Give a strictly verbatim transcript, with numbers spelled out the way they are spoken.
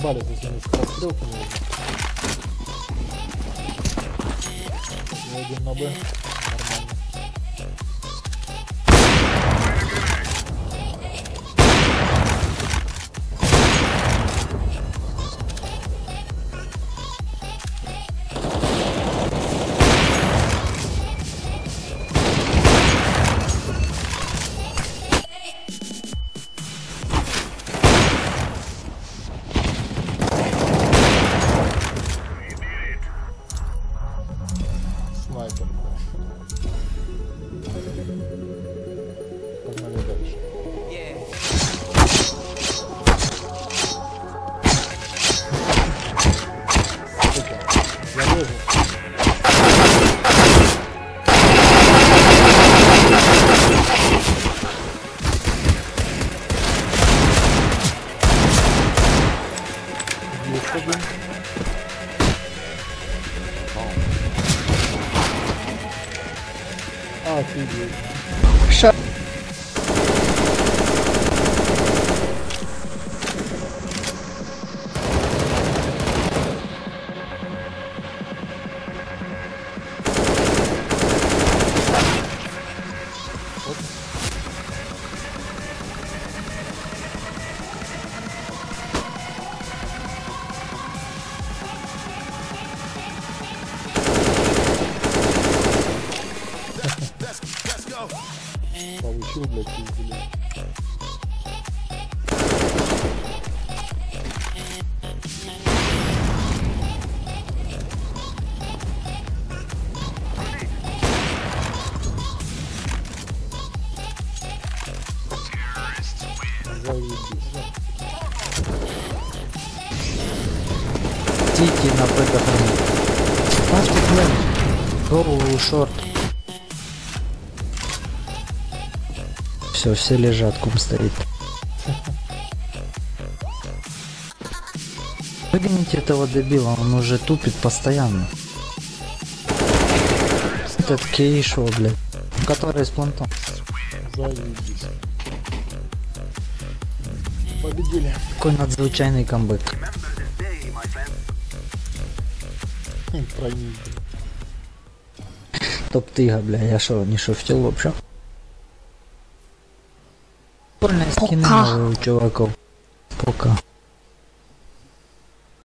заебали с этими скорострелками. Я один на Б. Нормально. Снайпер. Погнали дальше. Сука, зарежу. Есть один. Офигеть. Ша... Получил, блядь, пиздели. Заебись. Тики на бэках. Ставьте плей. Гоу, шорт. Все, все лежат, кум стоит. Выгоните этого дебила, он уже тупит постоянно. Этот кейшо, блядь. Который с плантом. Заебись. Победили. Какой надзвычайный камбэк. Проник. Топ-тыга, бля, я шо, не шофтил вообще? Прикольные скины новые у чуваков. Пока.